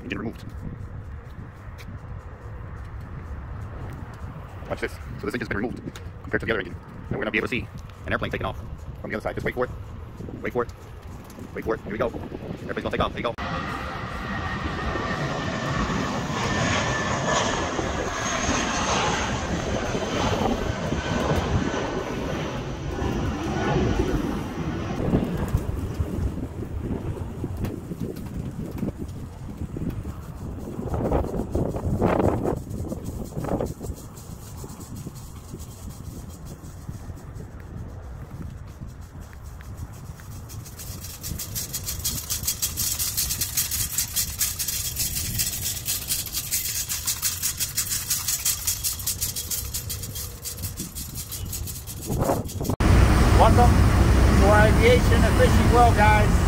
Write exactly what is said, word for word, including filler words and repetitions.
engine removed. Watch this. So this engine's been removed compared to the other engine. And we're going to be able to see an airplane taking off from the other side. Just wait for it. Wait for it. Wait for it. Here we go. Airplane's going to take off. There you go. Welcome to our aviation and fishing world, guys.